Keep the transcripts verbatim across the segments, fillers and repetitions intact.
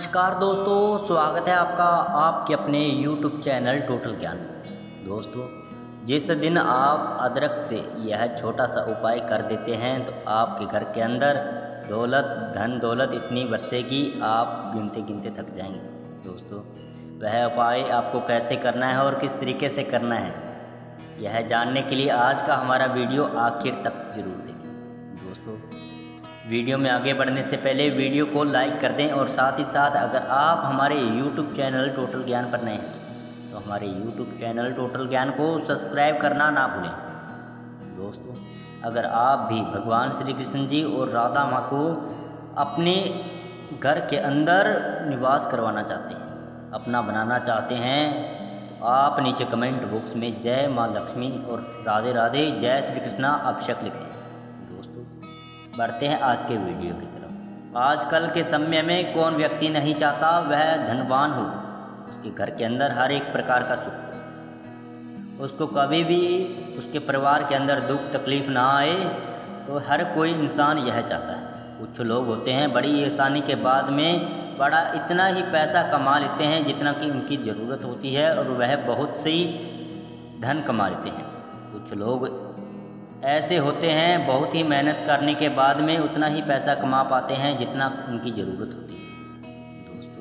नमस्कार दोस्तों, स्वागत है आपका आपके अपने यूट्यूब चैनल टोटल ज्ञान में। दोस्तों, जिस दिन आप अदरक से यह छोटा सा उपाय कर देते हैं तो आपके घर के अंदर दौलत धन दौलत इतनी बरसेगी आप गिनते गिनते थक जाएंगे। दोस्तों, वह उपाय आपको कैसे करना है और किस तरीके से करना है, यह जानने के लिए आज का हमारा वीडियो आखिर तक जरूर देखें। दोस्तों, वीडियो में आगे बढ़ने से पहले वीडियो को लाइक कर दें और साथ ही साथ अगर आप हमारे यूट्यूब चैनल टोटल ज्ञान पर नए हैं तो हमारे यूट्यूब चैनल टोटल ज्ञान को सब्सक्राइब करना ना भूलें। दोस्तों, अगर आप भी भगवान श्री कृष्ण जी और राधा माँ को अपने घर के अंदर निवास करवाना चाहते हैं, अपना बनाना चाहते हैं, तो आप नीचे कमेंट बॉक्स में जय माँ लक्ष्मी और राधे राधे जय श्री कृष्णा अवश्य लिख दें। दोस्तों, बढ़ते हैं आज के वीडियो की तरफ। आजकल के समय में कौन व्यक्ति नहीं चाहता वह धनवान हो, उसके घर के अंदर हर एक प्रकार का सुख हो, उसको कभी भी उसके परिवार के अंदर दुख तकलीफ ना आए, तो हर कोई इंसान यह चाहता है। कुछ लोग होते हैं बड़ी आसानी के बाद में बड़ा इतना ही पैसा कमा लेते हैं जितना कि उनकी ज़रूरत होती है और वह बहुत सी धन कमा लेते हैं। कुछ लोग ऐसे होते हैं बहुत ही मेहनत करने के बाद में उतना ही पैसा कमा पाते हैं जितना उनकी ज़रूरत होती है। दोस्तों,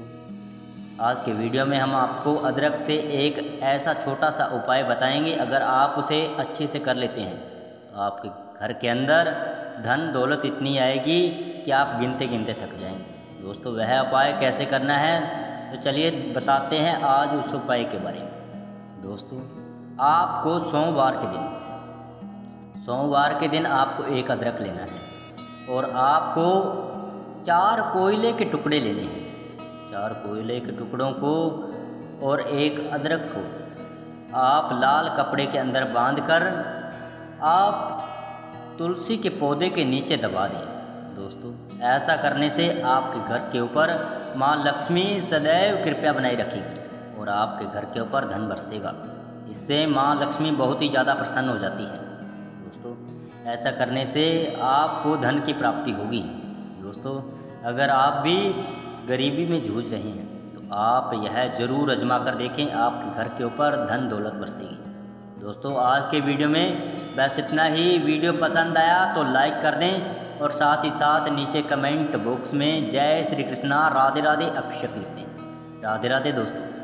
आज के वीडियो में हम आपको अदरक से एक ऐसा छोटा सा उपाय बताएंगे, अगर आप उसे अच्छे से कर लेते हैं तो आपके घर के अंदर धन दौलत इतनी आएगी कि आप गिनते गिनते थक जाएंगे। दोस्तों, वह उपाय कैसे करना है तो चलिए बताते हैं आज उस उपाय के बारे में। दोस्तों, आपको सोमवार के दिन सोमवार के दिन आपको एक अदरक लेना है और आपको चार कोयले के टुकड़े लेने हैं। चार कोयले के टुकड़ों को और एक अदरक को आप लाल कपड़े के अंदर बांधकर आप तुलसी के पौधे के नीचे दबा दें। दोस्तों, ऐसा करने से आपके घर के ऊपर माँ लक्ष्मी सदैव कृपा बनाई रखेगी और आपके घर के ऊपर धन बरसेगा। इससे माँ लक्ष्मी बहुत ही ज़्यादा प्रसन्न हो जाती है। दोस्तों, ऐसा करने से आपको धन की प्राप्ति होगी। दोस्तों, अगर आप भी गरीबी में जूझ रहे हैं तो आप यह ज़रूर आजमा कर देखें, आपके घर के ऊपर धन दौलत बरसेगी। दोस्तों, आज के वीडियो में बस इतना ही। वीडियो पसंद आया तो लाइक कर दें और साथ ही साथ नीचे कमेंट बॉक्स में जय श्री कृष्णा राधे राधे अवश्य लिख दें। राधे राधे दोस्तों।